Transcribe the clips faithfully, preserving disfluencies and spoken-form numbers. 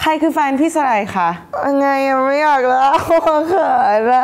ใครคือแฟนพี่สไลคะยังไงไม่อยากแล้วเขินอะ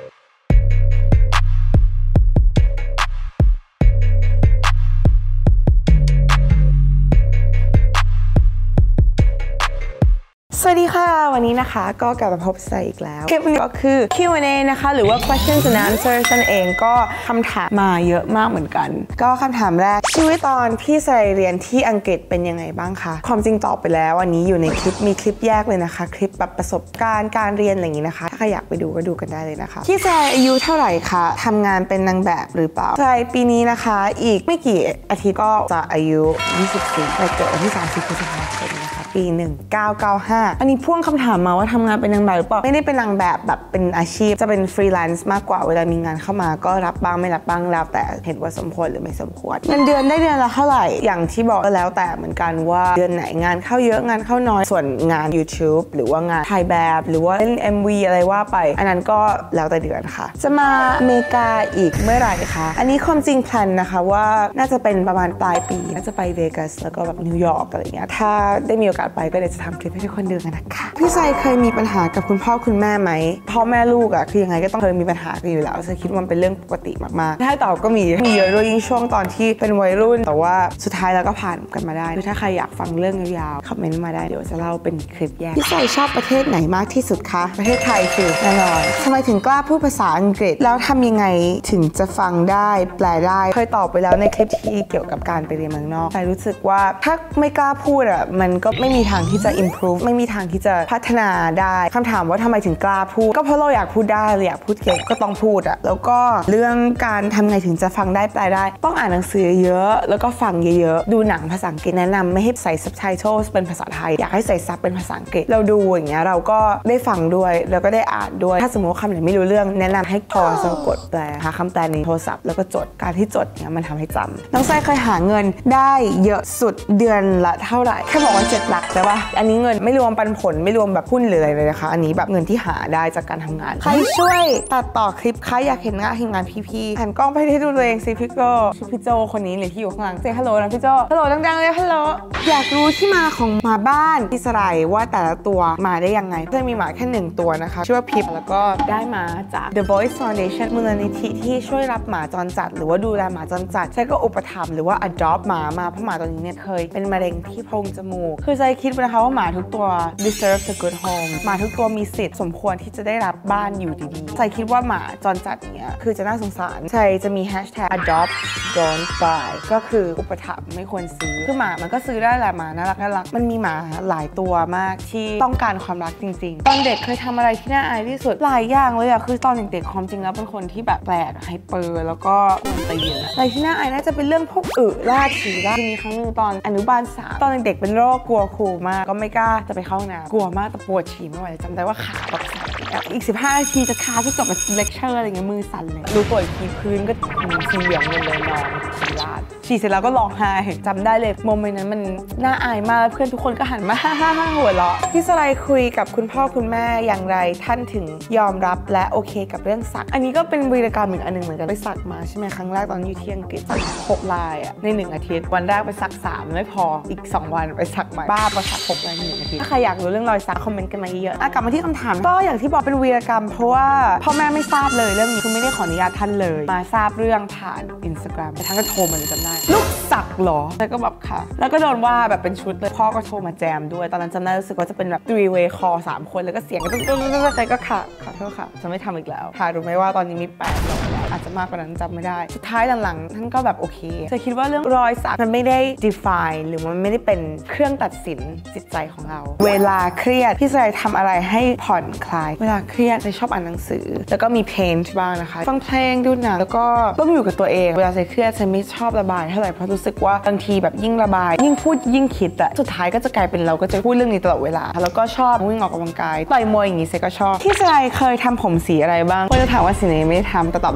สวัสดีค่ะวันนี้นะคะก็กลับมาพบสไลอีกแล้วคลิปนี้ก็คือ คิว แอนด์ เอ นะคะหรือว่า questions and answers นั่นเองก็คำถามมาเยอะมากเหมือนกันก็คำถามแรกชีวิตตอนพี่สไลเรียนที่อังกฤษเป็นยังไงบ้างคะความจริงตอบไปแล้วอันนี้อยู่ในคลิปมีคลิปแยกเลยนะคะคลิปแบบประสบการณ์การเรียนอะไรอย่างนี้นะคะถ้าใครอยากไปดูก็ดูกันได้เลยนะคะพี่สไลอายุเท่าไหร่คะทำงานเป็นนางแบบหรือเปล่าสไลปีนี้นะคะอีกไม่กี่อาทิตย์ก็จะอายุยี่สิบสี่ไปเกิดวันที่สามสิบพฤษภาคมปีหนึ่งเก้าเก้าห้าอันนี้พ่วงคำถามมาว่าทำงานเป็นนางแบบหรือเปล่าไม่ได้เป็นนางแบบแบบเป็นอาชีพจะเป็นฟรีแลนซ์มากกว่าเวลามีงานเข้ามาก็รับบ้างไม่รับบ้างแล้วแต่เห็นว่าสมควรหรือไม่สมควรเงินเดือนได้เดือนละเท่าไหร่อย่างที่บอกก็แล้วแต่เหมือนกันว่าเดือนไหนงานเข้าเยอะงานเข้าน้อยส่วนงาน YouTube หรือว่างานถ่ายแบบหรือว่าเล่น เอ็ม วี อะไรว่าไปอันนั้นก็แล้วแต่เดือนค่ะจะมาอเมริกาอีกเมื่อไหร่คะอันนี้ความจริงแพลนนะคะว่าน่าจะเป็นประมาณปลายปีน่าจะไปเวกัสแล้วก็แบบนิวยอร์กอะไรเงี้ยถ้าได้มีโอกาสไปก็เดี๋ยวจะทำคลิปให้ทุกคนดูกันนะคะพี่ไซเคยมีปัญหากับคุณพ่อคุณแม่ไหมพ่อแม่ลูกอะคือยังไงก็ต้องเคยมีปัญหากันอยู่แล้วฉันคิดว่ามันเป็นเรื่องปกติมากๆถ้าตอบก็มีมีเยอะด้วยยิ่งช่วงตอนที่เป็นวัยรุ่นแต่ว่าสุดท้ายเราก็ผ่านกันมาได้คือถ้าใครอยากฟังเรื่องยาวๆคอมเมนต์มาได้เดี๋ยวจะเล่าเป็นคลิปแยกพี่ไซชอบประเทศไหนมากที่สุดคะประเทศไทยคือแน่นอนทำไมถึงกล้าพูดภาษาอังกฤษแล้วทำยังไงถึงจะฟังได้แปลได้เคยตอบไปแล้วในคลิปที่เกี่ยวกับการไปเรียนเมืองนอกไซรู้สึกว่าถ้าไม่กล้าพูดอะมันก็ไม่มีทางที่จะ improve ไม่มีทางที่จะพัฒนาได้คำถามว่าทำไมถึงกล้าพูดก็เพราะเราอยากพูดได้เราอยากพูดเก่งก็ต้องพูดอะแล้วก็เรื่องการทำไงถึงจะฟังได้แปลได้ต้องอ่านหนังสือเยอะแล้วก็ฟังเยอะๆดูหนังภาษาอังกฤษแนะนำไม่ให้ใส่ subtitles เป็นภาษาไทยอยากให้ใส่ซับเป็นภาษาอังกฤษเราดูอย่างเงี้ยเราก็ได้ฟังด้วยแล้วก็ได้อ่านด้วยถ้าสมมติว่าคำไหนไม่รู้เรื่องแนะนำให้พอสกดแปลหาคำแปลในโทรศัพท์แล้วก็จดการที่จดเนี้ยมันทำให้จำน้องไซเคยหาเงินได้เยอะสุดเดือนละเท่าไหร่แค่บอกว่าเจ็ดหลักแต่ว่าอันนี้เงินไม่รวมปันผลไม่รวมแบบหุ้นหรืออะไรเลยนะคะอันนี้แบบเงินที่หาได้จากการทำงานใครช่วยตัดต่อคลิปคะอยากเห็นงานทีมงานพี่ๆหันกล้องไปให้ดูตัวเองสิพี่โจพี่โจคนนี้เลยที่อยู่ข้างหลังเจ๊ฮัลโหลนะพี่โจฮัลโหลดังๆเลยฮัลโหลอยากรู้ที่มาของหมาบ้านพี่สไลว่าแต่ละตัวมาได้ยังไงจะมีหมาแค่หนึ่งตัวนะคะชื่อว่าพิปแล้วก็ได้มาจาก The Voice Foundation มูลนิธิที่ช่วยรับหมาจรจัดหรือว่าดูแลหมาจรจัดใช่ก็อุปถัมภ์หรือว่า adopt หมามาเพราะหมาตัวนี้เนี่ยเคยเป็นมะเร็งที่โพรงจมูกคือใจคิดนะคะว่าหมาทุกตัว deserve a good home หมาทุกตัวมีสิทธิ์สมควรที่จะได้รับบ้านอยู่ดีๆใจคิดว่าหมาจรจัดเนี่ยคือจะน่าสงสารใจจะมี hashtag adopt don't buy ก็คืออุปถัมภ์ไม่ควรซื้อคือหมามันก็ซื้อได้แหละหมาน่ารักน่ารักมันมีหมาหลายตัวมากที่ต้องการความรักจริงๆตอนเด็กเคยทำอะไรที่น่าอายที่สุดหลายอย่างเลยอะคือตอนเด็กๆความจริงแล้วเป็นคนที่แบบแปลกไฮเปอร์แล้วก็กวนตีนอะไรที่น่าอายน่าจะเป็นเรื่องพวกอึล่าฉี่ล่ามีครั้งนึงตอนอนุบาลสามตอนเด็กๆเป็นโรคกลัวครูมากก็ไม่กล้าจะไปเข้าห้องน้ำกลัวมากแต่ปวดฉี่ไม่ไหวจำได้ว่าขาแบบสั่นอีกสิบห้านาทีจะคาจะจบกับเลคเชอร์อะไรเงี้ยมือสั่นเลยรู้ตัวอีกทีพื้นก็สีเหลืองเลยนอนฉี่ราดฉี่เสร็จแล้วก็ร้องไห้จำได้เลยโมเมนต์นั้นมันน่าอายมากเพื่อนทุกคนก็หันมาฮ่าฮ่าฮ่าหัวเราะพี่สไลคุยกับคุณพ่อคุณแม่อย่างไรท่านถึงยอมรับและโอเคกับเรื่องสักอันนี้ก็เป็นวีรกรรมอีกอันหนึ่งเหมือนกันไปสักมาใช่ไหมครั้งแรกตอนอยู่ที่อังกฤษหกลายอ่ะในหนึ่งอาทิตย์วันแรกไปสักสามไม่พออีกสองวันไปสักใหม่บ้าไปสักหกลายหนึ่งอาทิตย์ถ้าใครอยากรู้เรื่องรอยสักคอมเมนต์กันมาเยอะๆกลับมาที่คำถามก็อย่างที่บอกเป็นวีรกรรมเพราะว่าพ่อแม่ไม่ทราบเลยเรื่องนี้คือไม่ได้ขออนุญาตท่านเลยมาทราบเรื่องผ่านอินสตาแกรมแต่ท่านก็โทรมาจำได้ลูกสักเหรอแล้วก็แบบค่ะแล้วก็โดนว่าแบบเป็นชุดเลยพ่อก็โทรมาแจมด้วยตอนนั้นจำได้รู้สึกว่าจะเป็นแบบ three way call สามคนแล้วก็เสียงก็ตึ้งตึ้งตึ้งแต่ก็ค่ะขอโทษค่ะจะไม่ทำอีกแล้วค่ะรู้ไหมว่าตอนนี้มีแปดรอยแล้วอาจจะมากกว่านั้นจำไม่ได้สุดท้ายหลังๆท่านก็แบบโอเคจะคิดว่าเรื่องรอยสักมันไม่ได้ define หรือมันไม่ได้เป็นเครื่องตัดสินจิตใจของเราเวลาเครียดพี่สไลทำอะไรให้ผ่อนคลายเวลาเครียดจะชอบอ่านหนังสือแล้วก็มีเพนท์บ้างนะคะฟังเพลงดูหนังแล้วก็ต้องอยู่กับตัวเองเวลาเครียดฉันไม่ชอบระบายเท่าไหร่เพราะรู้สึกว่าบางทีแบบยิ่งระบายยิ่งพูดยิ่งคิดอะสุดท้ายก็จะกลายเป็นเราก็จะพูดเรื่องนี้ตลอดเวลาแล้วก็ชอบวิ่งออกกำลังกายต่อยมวยอย่างนี้เซก็ชอบพี่สไลเคยทำผมสีอะไรบ้างก็จะถามว่าสีไหนไม่ได้ทำแต่ตอบได้นะคะสี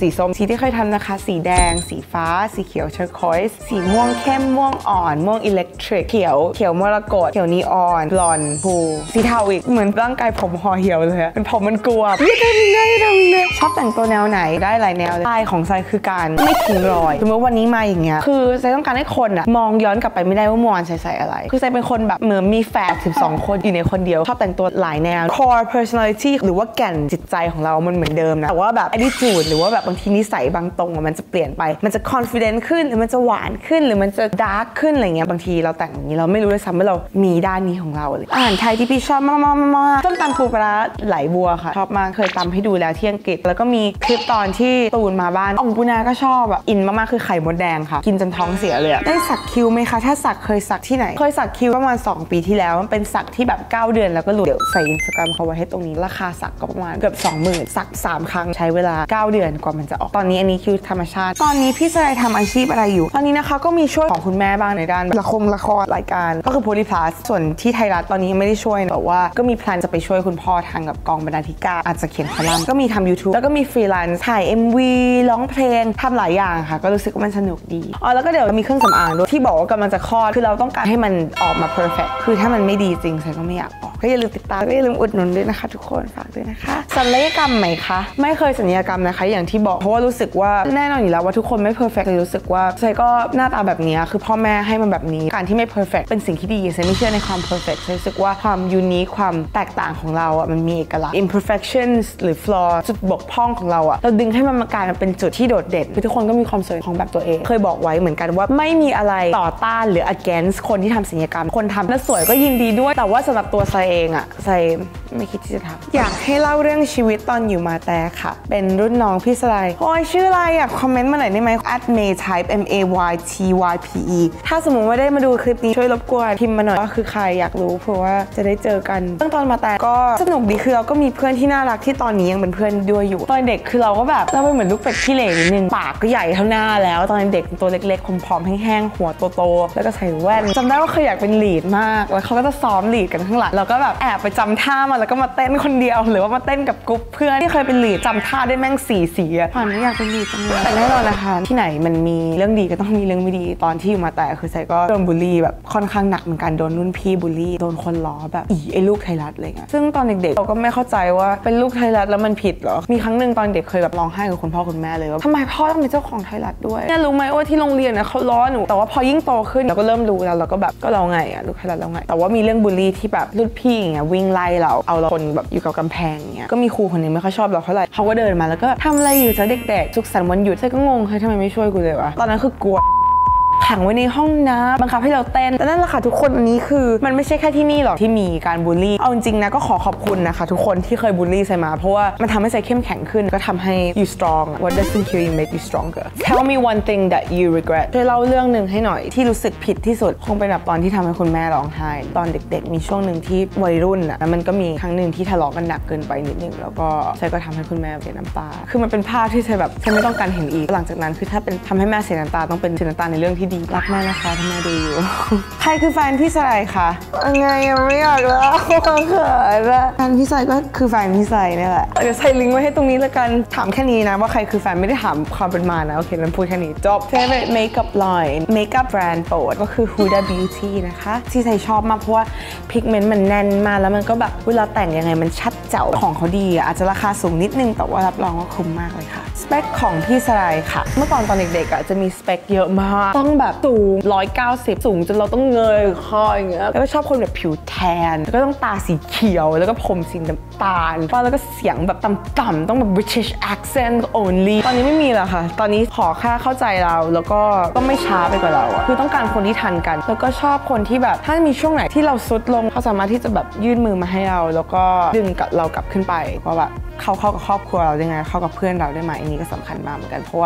สีส้มสีที่เคยทำนะคะสีแดงสีฟ้าสีเขียวเทอร์คอยส์สีม่วงเข้มม่วงอ่อนม่วงอิเล็กทริกเขียวเขียวมรกตเขียวนีออนบลอนด์พูสีเทาอีกเหมือนร่างกายผมห่อเหี่ยวเลยเป็นผมมันกลัวไม่ทำได้ทำได้ชอบแต่งตัวแนวไหนได้หลายแนวเลยสไตล์ของไซคือการไม่ทิ้งรอยสมมติวันนี้มาอย่างเงี้ยคือไซต้องการให้คนอะมองย้อนกลับไปไม่ได้ว่าเมื่อวานไซใส่อะไรคือไซเป็นคนแบบเหมือนมีแฝดสิบสองคนอยู่ในคนเดียวชอบแต่งตัวหลายแนว core personality หรือว่าแก่นจิตใจของเรามันเหมือนเดิมนะแต่ว่าแบบ attitude หรือว่าแบบบางทีนิสัยบางตรงมันจะเปลี่ยนไปมันจะ confident ขึ้นหรือมันจะหวานขึ้นหรือมันจะ dark ขึ้นอะไรเงี้ยบางทีเราแต่งอย่างนี้เราไม่รู้ด้วยซ้ำว่าเรามีด้านนี้ของเราเลยอาหารไทยที่พี่ชอบมากๆๆต้มตำปูปลาไหลบัวค่ะชอบมากเคยตำให้ดูแล้วที่อังกฤษแล้วก็มีคลิปตอนที่ตูนมาบ้านองปูนาก็ชอบแบบอินมากๆคือไข่มดแดงค่ะกินจนท้องเสียเลยได้สักคิ้วไหมคะถ้าสักเคยสักที่ไหนเคยสักคิ้วประมาณสองปีที่แล้วมันเป็นสักที่แบบเก้าเดือนแล้วก็หลุดเดี๋ยวใส่อินสตาแกรมเขาไว้ให้ตรงนี้ราคาสักก็ประมาณเกือบ สองหมื่น สักสามครั้งใช้เวลาเก้าเดือนกว่ามันจะออกตอนนี้อันนี้คิ้วธรรมชาติตอนนี้พี่สไลทำอาชีพอะไรอยู่ตอนนี้นะคะก็มีช่วยของคุณแม่บ้างในด้านละครละครรายการก็คือโพลีพลัสส่วนที่ไทยรัฐตอนนี้ไม่ได้ช่วยแต่ว่าก็มีแพลนจะไปช่วยคุณพ่อทางกับกองบรรณาธิการอาจจะเขียนคอลัมน์ก็มีทำ YouTube แล้วก็มีฟรีแลนซ์ถ่าย เอ็ม วี ร้องเพลงทำหลายอย่างค่ะก็รู้สึกว่ามันสนุกดีอ๋อแล้วก็เดี๋ยวมีเครื่องสำอางด้วยที่บอกว่ากำลังจะคลอดคือเราต้องการให้มันออกมา perfect คือถ้ามันไม่ดีจริงฉันก็ไม่อยากออกก็อย่าลืมติดตามก็อย่าลืมอุดหนุนด้วยนะคะทุกคนฝากด้วยนะคะศัลยกรรมไหมคะไม่เคยศัลยกรรมนะคะอย่างที่บอกเพราะว่ารู้สึกว่าแน่นอนอยู่แล้วว่าทุกคนไม่ perfect เลยรู้สึกว่าใช่ก็หน้าตาแบบนี้คือพ่อแม่ให้มันแบบนี้การที่ไม่ perfect เป็นสิ่งที่ดีใช่ไม่เชื่อในความ perfect รู้สึกว่าความ unique ความแตกต่างของเราอ่ะมันมีเอกลักษณ์ imperfections หรือ flaw จุดบกพร่องของเราอ่ะเราดึงให้มันมากลายเป็นจุดที่โดดเด่นคือทุกคนก็มีความสวยของแบบตัวเองเคยบอกไว้เหมือนกันว่าไม่มีอะไรต่อต้านหรือ against คนที่ทำศัลยกรรมคนทำแล้วสวยก็ยินดีด้วยแต่ว่าสำหรับตัวไซเองอ่ะไซไม่คิดที่จะทำอยากให้เล่าเรื่องชีวิตตอนอยู่มาแต่ค่ะเป็นรุ่นน้องพี่สไลโอ้ยชื่ออะไรอ่ะคอมเมนต์มาหน่อยได้ไหม at may type m a y t y p e ถ้าสมมติว่าได้มาดูคลิปนี้ช่วยรบกวนพิมพ์มาหน่อยว่าคือใครอยากรู้เพราะว่าจะได้เจอกันเรื่องตอนมาแต่ก็สนุกดีคือเราก็มีเพื่อนที่น่ารักที่ตอนนี้ยังเป็นเพื่อนด้วยอยู่ตอนเด็กคือเราก็แบบเราเป็นเหมือนลูกเป็ดขี้เหร่นิดนึงปากก็ใหญ่เท่าหน้าแล้วตอนเด็กตัวเล็กๆผอมๆแห้งๆหัวโตๆแล้วก็ใส่แว่นจำได้ว่าเคยอยากเป็นลีดมากแล้วเขาก็จะซ้อมลีดกันข้างหลังเราก็แบบแอบไปจำท่ามาแล้วก็มาเต้นคนเดียวหรือว่ามาเต้นกับกลุ่มเพื่อนที่เคยเป็นลีดจำท่าได้แม่งสี่สีอะผ่านไม่อยากเป็นลีดจังเลยแต่แน่นอนนะคะที่ไหนมันมีเรื่องดีก็ต้องมีเรื่องไม่ดีตอนที่อยู่มาแต่คือไซก็โดนบูลลี่แบบค่อนข้างหนักเหมือนกันโดนรุ่นพี่บูลลี่โดนคนล้อแบบอีไอ้ลูกไทยรัฐอะไรเงี้ยซึ่งตอนเด็กๆเราก็ไม่เข้าใจว่าเป็นลูกไทยรัฐแล้วมันผิดเหรอมีครั้งหนึ่งตอนเด็กเคยแบบร้องไห้กับคุณพ่อคุณแม่เลยว่าทำไมพ่อต้องเป็นเจ้าของไทยรัฐด้วยเนี่ยรู้ไหมว่าที่โรงเรียนนะเขาล้อหนูแต่ว่าพอยิ่งโตขึ้นเราก็เริ่มรู้แล้วเราก็แบบก็เราไงอะลูกไทยรัฐเราไงแต่ว่ามีเรื่องบูลลี่ที่แบบรุ่นพี่อย่างเงี้ยวิ่งไล่เราเอาเราคนแบบอยู่กับกำแพงเงี้ยก็มีครูคนนึงไม่ค่อยชอบเราเท่าไหร่เขาก็เดินมาแล้วก็ทำอะไรอยู่จ้ะเด็กๆสุขสันต์วันหยุดไซก็งงเฮ้ยทำไมไม่ช่วยกูเลยวะตอนนั้นคือกลัวขังไว้ในห้องน้ำบังคับให้เราเต้นแต่นั่นแหละค่ะทุกคนอันนี้คือมันไม่ใช่แค่ที่นี่หรอกที่มีการบูลลี่เอาจริงๆนะก็ขอขอบคุณนะคะทุกคนที่เคยบูลลี่ไซมาเพราะว่ามันทำให้ไซเข้มแข็งขึ้นก็ทำให้ you strong what doesn't kill you make you stronger tell me one thing that you regret ช่วยเล่าเรื่องหนึ่งให้หน่อยที่รู้สึกผิดที่สุดคงเป็นแบบตอนที่ทำให้คุณแม่ร้องไห้ตอนเด็กๆมีช่วงหนึ่งที่วัยรุ่นอ่ะแล้วมันก็มีครั้งหนึ่งที่ทะเลาะกันหนักเกินไปนิดนึงแล้วก็ไซก็ทำให้คุณแม่เสียน้ำตาคือมันเป็นภาพที่ไซแบบไซไม่ต้องการเห็นอีกหลังจากนั้นคือถ้าเป็นทำให้แม่เสียน้ำตาต้องเป็นเสียน้ำตาในเรื่องที่ดีรักแม่นะคะถ้าแม่ดูอยู่ใครคือแฟนพี่สไลคะยังไงยังไม่อยากแล้วเขินละแฟนพี่สไลก็คือแฟนพี่สไลนี่แหละเดี๋ยวใส่ลิงก์ไว้ให้ตรงนี้แล้วกันถามแค่นี้นะว่าใครคือแฟนไม่ได้ถามความเป็นมานะโอเคงั้นพูดแค่นี้จบ favorite makeup line makeup brand โปรดก็คือ Huda Beauty นะคะที่ใส่ชอบมากเพราะว่าพิกเมนต์มันแน่นมากแล้วมันก็แบบเวลาแต่งยังไงมันชัดเจ๋วของเขาดีอ่ะอาจจะราคาสูงนิดนึงแต่ว่ารับรองว่าคุ้มมากเลยค่ะสเปคของพี่สไลค่ะเมื่อก่อนตอนเด็กๆอ่ะจะมีสเปคเยอะมากต้องแบบสูงหนึ่งร้อยเก้าสิบสูงจนเราต้องเงยคออย่างเงี้ยแล้วก็ชอบคนแบบผิวแทนแล้วก็ต้องตาสีเขียวแล้วก็ผมสีน้ำตาลแล้วก็เสียงแบบต่ำๆต้องแบบ British accent only ตอนนี้ไม่มีแล้วค่ะตอนนี้ขอแค่เข้าใจเราแล้วก็ต้องไม่ช้าไปกว่าเราอะคือต้องการคนที่ทันกันแล้วก็ชอบคนที่แบบถ้ามีช่วงไหนที่เราซุดลงเขาสามารถที่จะแบบยื่นมือมาให้เราแล้วก็ดึงกับเรากลับขึ้นไปว่าแบบเขาเข้ากับครอบครัวเราได้ไงเข้ากับเพื่อนเราได้ไหมอันนี้ก็สำคัญมากเหมือนกันเพราะว่า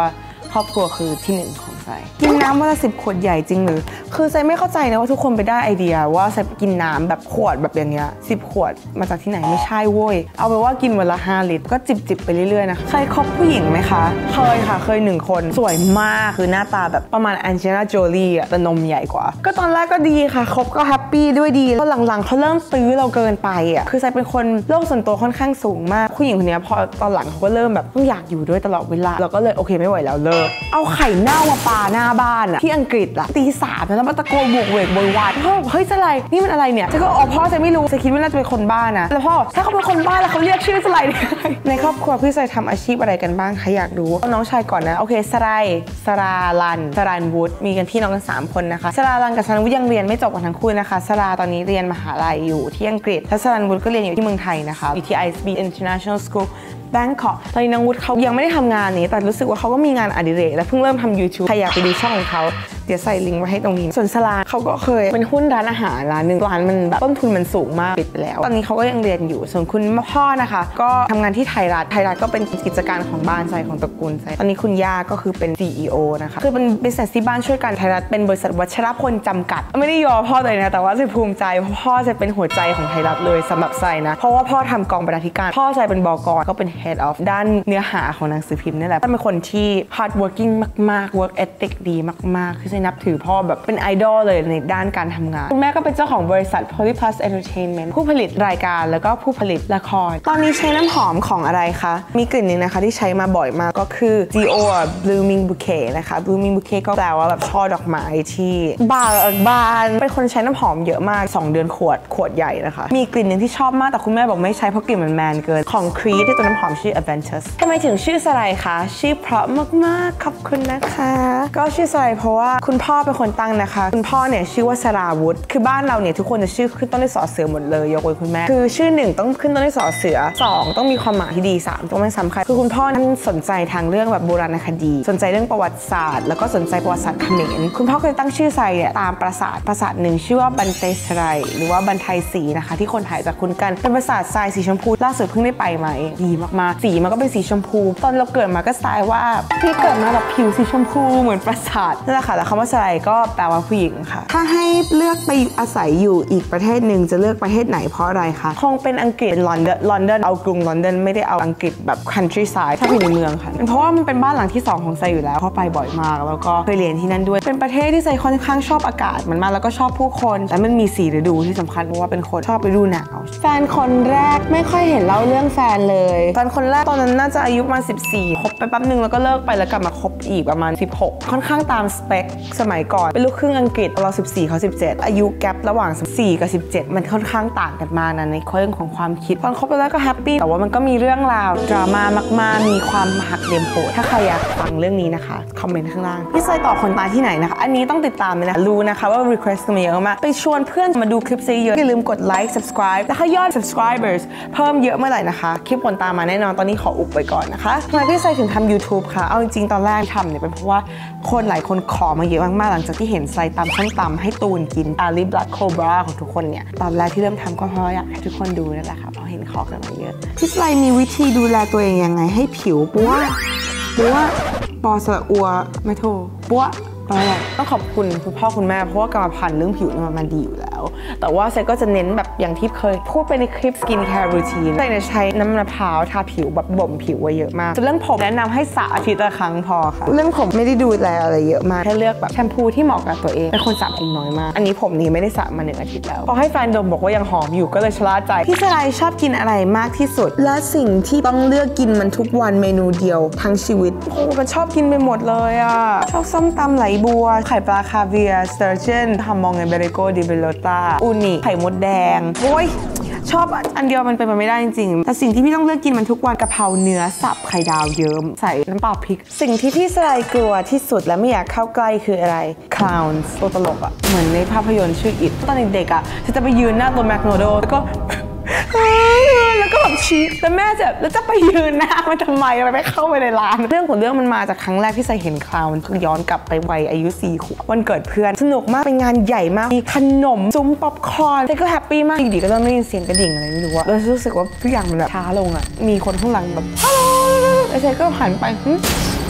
ครอบครัวคือที่หนึ่งของไซกินน้ำวันละสิบขวดใหญ่จริงหรือคือไซไม่เข้าใจนะว่าทุกคนไปได้ไอเดียว่าไซกินน้ำแบบขวดแบบอย่างเงี้ยสิบขวดมาจากที่ไหนไม่ใช่โว้ยเอาไปว่ากินวันละห้าลิตรก็จิบจิบไปเรื่อยๆนะคะใครคบผู้หญิงไหมคะเคยค่ะเคยหนึ่งคนสวยมากคือหน้าตาแบบประมาณแอนเจลิน่าโจลีอะแต่นมใหญ่กว่าก็ตอนแรกก็ดีค่ะคบก็แฮปปี้ด้วยดีแล้วหลังๆเขาเริ่มตื้อเราเกินไปอะคือไซเป็นคนโลกส่วนตัวค่อนข้างสูงมากผู้หญิงคนนี้พอตอนหลังเขาก็เริ่มแบบต้องอยากอยู่ด้วยตลอดเวลาเราก็เลยโอเคไม่ไหวแล้วเลิกเอาไข่เน่ามาปาหน้าบ้านอะที่อังกฤษอะตีสามแล้วมาตะโกนบวกเวกโวยวายพ่อเฮ้ยอะไรนี่มันอะไรเนี่ยจะก็อ๋อพ่อจะไม่รู้จะคิดว่าน่าจะเป็นคนบ้านะแล้วพ่อถ้าเขาเป็นคนบ้าแล้วเขาเรียกชื่ออะไรในครอบครัวพี่ไซทำอาชีพอะไรกันบ้างคะอยากรู้น้องชายก่อนนะโอเคสไรสราลันสรันวุฒิมีกันพี่น้องกันสามคนนะคะสราลันกับสรันวุฒิยังเรียนไม่จบกันทั้งคู่นะคะสราตอนนี้เรียนมหาลัยอยู่ที่อังกฤษและสรันวุฒิก็เรียนอยู่ที่เมืองไทยนะคะอยู่ที่ ไอ เอส บี International Schoolแบงคอกตอนนี้นางวุฒิเขายังไม่ได้ทำงานนี้แต่รู้สึกว่าเขาก็มีงานอดิเรกและเพิ่งเริ่มทำ YouTube ใครอยากไปดูช่องของเขาเดี๋ยวใส่ลิงก์ไว้ให้ตรงนี้ส่วนสลาเขาก็เคยเป็นหุ้นร้านอาหารร้านหนึ่งร้านมันแบบต้นทุนมันสูงมากปิดไปแล้วตอนนี้เขาก็ยังเรียนอยู่ส่วนคุณพ่อนะคะก็ทำงานที่ไทยรัฐไทยรัฐก็เป็นกิจการของบ้านไซของตระกูลไซตอนนี้คุณย่าก็คือเป็น ซี อี โอ นะคะคือเป็นบริษัทที่บ้านช่วยกันไทยรัฐเป็นบริษัทวัชรพลจำกัดไม่ได้ยอพ่อเลยนะแต่ว่าจะภูมิใจเพราะพ่อจะเป็นหัวใจของไทยรัฐเลยสำหรับไซนะเพราะว่าพ่อทำกองบรรณาธิการพ่อไซเป็นบก.ก็เป็น head of ด้านเนื้อหาของหนังสือพิมพ์นี่แหละเป็นคนที่ hard working มากๆ work ethic ดีมากๆคือไซนับถือพ่อแบบเป็นไอดอลเลยในด้านการทำงานคุณแม่ก็เป็นเจ้าของบริษัท Polyplus Entertainment ผู้ผลิตรายการแล้วก็ผู้ผลิตละครตอนนี้ใช้น้ำหอมของอะไรคะมีกลิ่นนึงนะคะที่ใช้มาบ่อยมากก็คือ Dior Blooming Bouquet นะคะ Blooming Bouquet ก็แปลว่าแบบช่อดอกไม้ที่บานบานเป็นคนใช้น้ำหอมเยอะมากสองเดือนขวดขวดใหญ่นะคะมีกลิ่นนึงที่ชอบมากแต่คุณแม่บอกไม่ใช้เพราะกลิ่นมันแมนเกินของ Creed ที่ตัวน้ำหอมชื่อ Aventus ทำไมถึงชื่อสไลคะชื่อเพราะมากๆขอบคุณนะคะก็ชื่อสไลเพราะว่าคุณพ่อเป็นคนตั้งนะคะคุณพ่อเนี่ยชื่อว่าสราวุธคือบ้านเราเนี่ยทุกคนจะชื่อขึ้นต้นด้วยสอเสือหมดเลยยกเว้นคุณแม่คือชื่อหนึ่งต้องขึ้นต้นด้วยสอเสือสองต้องมีความหมายที่ดีสามต้องไม่ซ้ำใครคือคุณพ่อท่านสนใจทางเรื่องแบบโบราณคดีสนใจเรื่องประวัติศาสตร์แล้วก็สนใจประวัติศาสตร์เขมรคุณพ่อเคยตั้งชื่อไซเนี่ยตามปราสาทปราสาทหนึ่งชื่อว่าบันเตสไรหรือว่าบันไทสีนะคะที่คนไทยจะคุ้นกันเป็นปราสาททรายสีชมพูล่าสุดเพิ่งได้ไปไหมดีมากๆสีมันก็เป็นสีชมพูตอนเราเกิดมาก็สไตล์ว่าพี่เกิดมาแบบผิวสีชมพูเหมือนปราสาทนั่นแหละค่ะแล้วคำว่าสไลก็แปลว่าผู้หญิงค่ะถ้าให้เลือกไปอาศัยอยู่อีกประเทศหนึ่งจะเลือกประเทศไหนเพราะอะไรคะคงเป็นอังกฤษลอนดอนลอนดอนเอากรุงลอนดอนไม่ได้เอาอังกฤษแบบ countryside ถ้าอยู่ในเมืองค่ะเพราะว่ามันเป็นบ้านหลังที่สองของไซอยู่แล้วเข้าไปบ่อยมากแล้วก็เคยเรียนที่นั่นด้วยเป็นประเทศที่ไซค่อนข้างชอบอากาศมันมากแล้วก็ชอบผู้คนและมันมีสี่ฤดูที่สำคัญเพราะว่าเป็นคนชอบฤดูหนาวแฟนคนแรกไม่ค่อยเห็นเล่าเรื่องแฟนเลยแฟนคนแรกตอนนั้นน่าจะอายุประมาณสิบสี่คบไปแป๊บนึงแล้วก็เลิกไปแล้วกลับมาคบอีกประมาณสิบหกค่อนข้างตามสเปคสมัยก่อนเป็นลูกครึ่งอังกฤษเราสิบสี่เขาสิบเจ็ดอายุแกประหว่างสิบสี่กับสิบเจ็ดมันค่อนข้างต่างกันมากนะในเรื่องของความคิดตอนคบไปแล้วก็แฮปปี้แต่ว่ามันก็มีเรื่องราวดราม่ามากๆมีความหักเหลี่ยมโหดถ้าใครอยากฟังเรื่องนี้นะคะคอมเมนต์ข้างล่างพี่ไซต่อคนตายที่ไหนนะคะอันนี้ต้องติดตามเลยนะรู้นะคะว่า request มาเยอะมากไปชวนเพื่อนมาดูคลิปซีเยอะอย่าลืมกดไลค์ subscribe แล้วถ้ายอด subscribers เพิ่มเยอะเมื่อไหร่นะคะคลิปคนตามมาแน่นอนตอนนี้ขออุบไปก่อนนะคะทำไมพี่ไซถึงทำ YouTube ค่ะเอาจริงๆตอนแรกทำเนี่ยเป็นเพราะว่าคนหลายคนขอมาเยอะมากๆหลังจากที่เห็นไซตำส้มตำให้ตูนกินอาลีบลัดโคบราของทุกคนเนี่ยตอนแรกที่เริ่มทำก็เพราะอยากให้ทุกคนดูนั่นแหละค่ะเพราะเห็นขอกันมาเยอะพี่ไซมีวิธีดูแลตัวเองยังไงให้ผิวปัวปัวปอสระอัวไม่โทปัวต้องขอบคุณคุณพ่อคุณแม่เพราะว่ากรรมพันธุ์เรื่องผิวมันมาดีอยู่แล้วแต่ว่าเซก็จะเน้นแบบอย่างที่เคยพูดไปในคลิป skin care routine เซจะใช้น้ำมะพร้าวทาผิวแบบบ่มผิวไว้เยอะมากส่วนเรื่องผมแนะนำให้สระอาทิตย์ละครั้งพอค่ะเรื่องผมไม่ได้ดูแลอะไรเยอะมากแค่เลือกแบบแชมพูที่เหมาะกับตัวเองเป็นคนสระผมน้อยมากอันนี้ผมนี้ไม่ได้สระมาหนึ่งอาทิตย์แล้วพอให้แฟนดมบอกว่ายังหอมอยู่ก็เลยชะล่าใจพี่สไลชอบกินอะไรมากที่สุดและสิ่งที่ต้องเลือกกินมันทุกวันเมนูเดียวทั้งชีวิตโอ้มันชอบกินไปหมดเลยอ่ะชอบส้มตำไหลบัวไข่ปลาคาเวียร์สเตอร์เจนฮัมมองเอเบริโกดิเบโลตาอูนิไข่มดแดงโอ้ยชอบอันเดียวมันเป็นไปไม่ได้จริงๆแต่สิ่งที่พี่ต้องเลือกกินมันทุกวันกะเพราเนื้อสับไข่ดาวเยิ้มใส่น้ำเปล่าพริกสิ่งที่พี่สไลกลัวที่สุดและไม่อยากเข้าใกล้คืออะไรคลาวน์ตัวตลกอะเหมือนในภาพยนตร์ชื่ออิทตอนเด็กๆอะจะไปยืนหน้าตัวแมคโนโดแล้วก็แล้วก็แบบชี้แล้วแม่จะแล้วจะไปยืนหน้ามันทำไมมันไม่เข้าไปในร้านเรื่องของเรื่องมันมาจากครั้งแรกที่ใส่เห็นคลาวน์คือย้อนกลับไปวัยอายุสี่ขวบวันเกิดเพื่อนสนุกมากเป็นงานใหญ่มากมีขนมซุ้มป๊อปคอร์นแต่ก็แฮปปี้มากดีๆก็เริ่มได้ยินเสียงกระดิ่งอะไรไม่รู้อะแล้วรู้สึกว่าทุกอย่างมันแบบช้าลงอะมีคนข้างหลังแบบฮัลโหลไอ้เซก็หันไปใค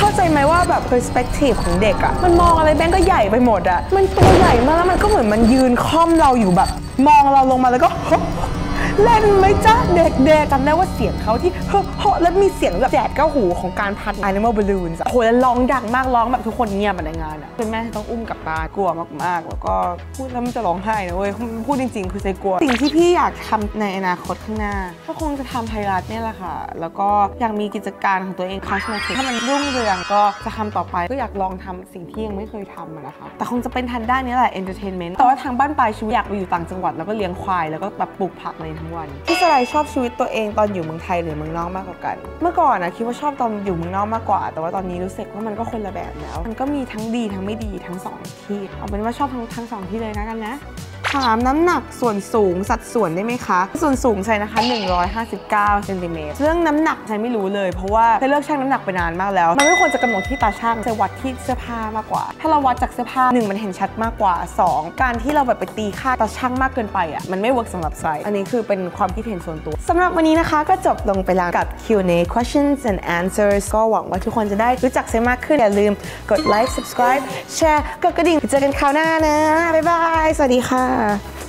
เข้าใจไหมว่าแบบ perspective ของเด็กอะมันมองอะไรแบงก็ใหญ่ไปหมดอะมันตัวใหญ่มากแล้วมันก็เหมือนมันยืนค่อมเราอยู่แบบมองเราลงมาแล้วก็เล่นไหมจ๊ะเด็กๆจำได้ว่าเสียงเขาที่เฮ้อแล้วมีเสียงแบบแจกเก้าหูของการพัด Animal Balloons โอ้โหแล้วร้องดังมากร้องแบบทุกคนเงียบในงานอ่ะเป็นแม่ต้องอุ้มกลับบ้านกลัวมากๆแล้วก็พูดแล้วมันจะร้องไห้นะเว้ยพูดจริงๆคือใจกลัวสิ่งที่พี่อยากทำในอนาคตข้างหน้าก็คงจะทำไทยรัฐเนี่ยแหละค่ะแล้วก็อยากมีกิจการของตัวเอง Cosmetic ถ้ามันรุ่งเรืองก็จะทำต่อไปก็อยากลองทำสิ่งที่ยังไม่เคยทำนะคะแต่คงจะเป็นทันด้านนี้แหละ Entertainment แต่ว่าทางบ้านปลายชีวิตอยากไปอยู่ต่างจังหวัดแล้วก็เลี้ยงควายแล้วก็แบบปลูกผักในทั้งวันพี่สไลชอบชีวิตตัวเองตอนอยู่เมืองไทยหรือเมืองนอกมากกว่ากันเมื่อก่อนนะคิดว่าชอบตอนอยู่เมืองนอกมากกว่าแต่ว่าตอนนี้รู้สึกว่ามันก็คนละแบบแล้วมันก็มีทั้งดีทั้งไม่ดีทั้งสองที่เอาเป็นว่าชอบทั้งทั้งสองที่เลยนะกันนะถามน้ำหนักส่วนสูงสัดส่วนได้ไหมคะส่วนสูงใช่นะคะหนึ่งร้อยห้าสิบเก้าเซนติเมตรเรื่องน้ำหนักฉันไม่รู้เลยเพราะว่าเคยเลิกชั่งน้ำหนักไปนานมากแล้วมันไม่ควรจะกำหนดที่ตาชั่งจะวัดที่เสื้อผ้ามากกว่าถ้าเราวัดจากเสื้อผ้าหนึ่งมันเห็นชัดมากกว่าสองการที่เราแบบไปตีค่าตาชั่งมากเกินไปอ่ะมันไม่เวิร์กสำหรับไซส์อันนี้คือเป็นความคิดเห็นส่วนตัวสำหรับวันนี้นะคะก็จบลงไปแล้วกับ คิว แอนด์ เอ questions and answers ก็หวังว่าทุกคนจะได้รู้จักเซมากขึ้นอย่าลืมกดไลค์ subscribe แชร์กดกระดิ่งเจอกันคราวหน้านะบ๊ายบายสวัสดีค่ะ